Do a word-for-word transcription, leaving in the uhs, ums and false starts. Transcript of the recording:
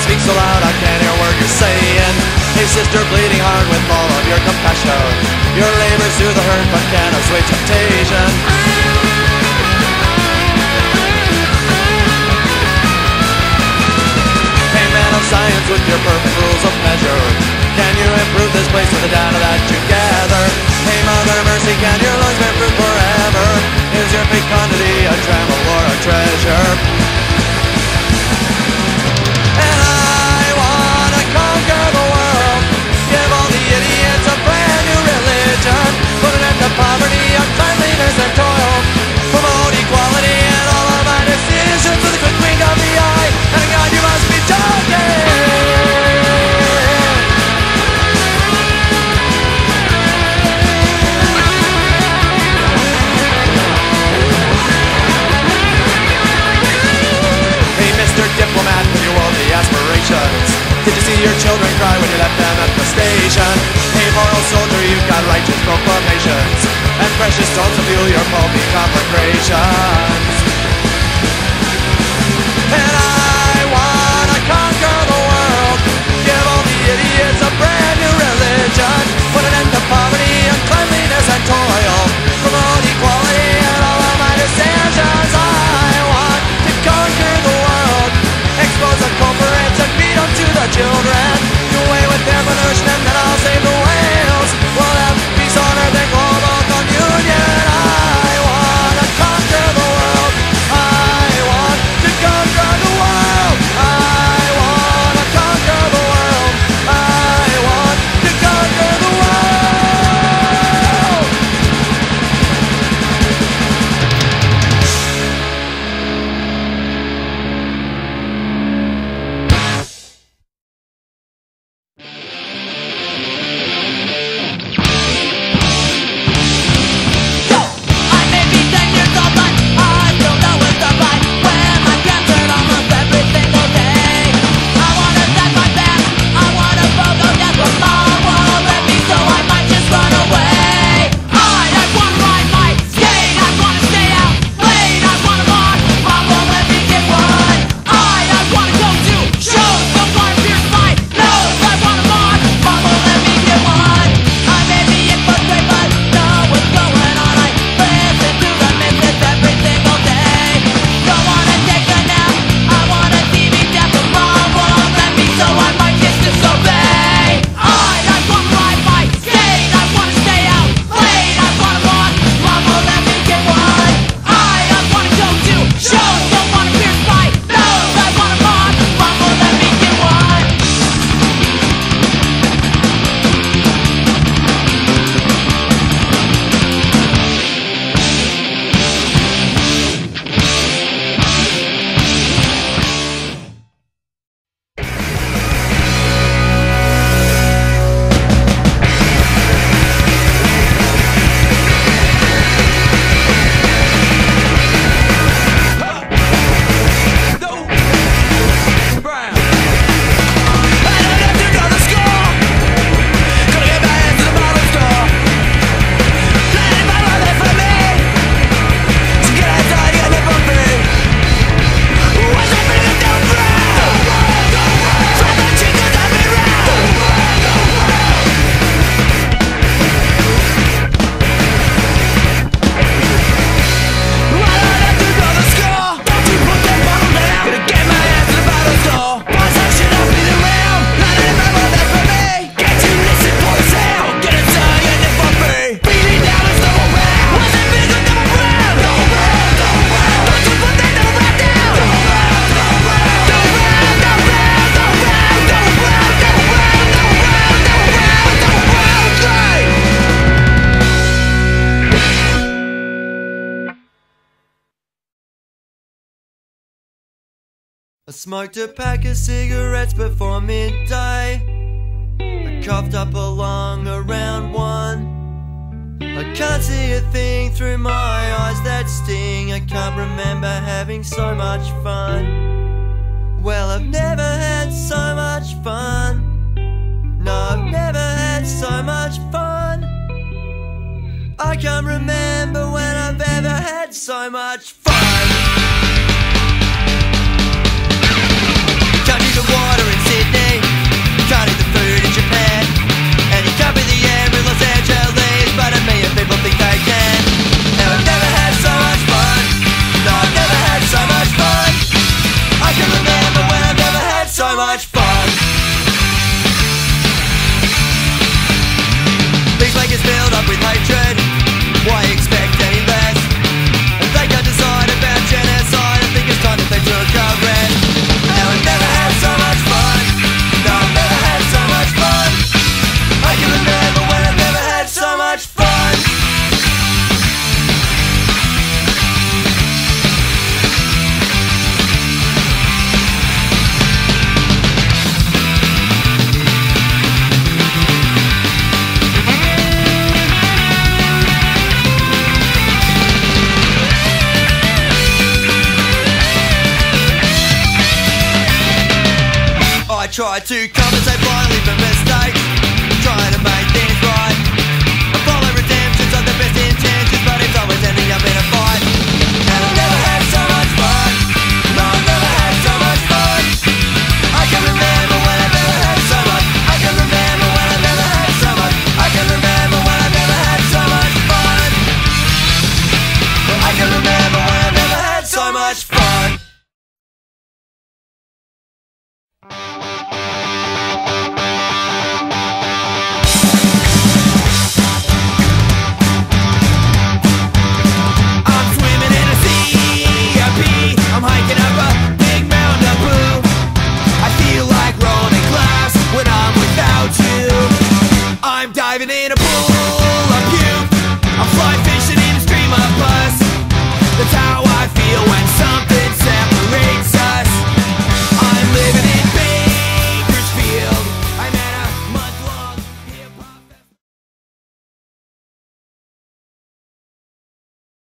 speak so loud I can't hear a word you're saying. Hey sister, bleeding hard with all of your compassion. Your labors do the hurt but can't assuage temptation. Hey man of science with your perfect rules of measure, can you improve this place with the data that you gather? Hey Mother Mercy, can your lungs bear fruit forever? Is your fecundity a tremble or a treasure? And I wanna conquer the world, give all the idiots a brand new religion, put an end to poverty, uncleanliness and toil, promote equality in all of my decisions with a quick wink of the eye. And God, you must be joking. Diplomat with your worldly aspirations, did you see your children cry when you left them at the station? Hey moral soldier, you've got righteous proclamations and precious stones to fuel your pulpy conflagrations. And I wanna conquer the world, give all the idiots a brand new religion, put an end to poverty, uncleanliness and toil, promote equality in all of my decisions. I want to conquer the world, expose the culprits and feed them to the children, do away with their pollution and then I'll save the whales. We'll have peace on earth and global communion. I wanna conquer the world, I want to conquer the world, I wanna conquer the world, I want to conquer the world. I smoked a pack of cigarettes before midday. I coughed up a lung around one. I can't see a thing through my eyes that sting. I can't remember having so much fun. Well, I've never had so much fun. No, I've never had so much fun. I can't remember when I've ever had so much fun. Can't see the water inside much fun. Peacemakers build up with hatred, why expect any less? And they can't decide about genocide, I think it's time that they took a rest. Now I've never had so much fun. No, I've never had so much fun. I can remember when I've never had so much fun. I tried to compensate blindly for mistakes.